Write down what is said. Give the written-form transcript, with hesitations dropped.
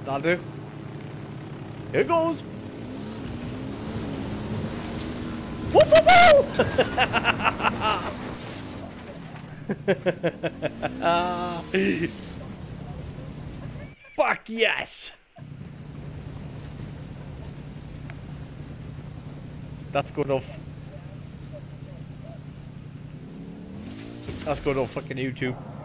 That'll do. Here goes. Woo, woo, woo! Fuck yes! That's good enough. That's good enough fucking YouTube.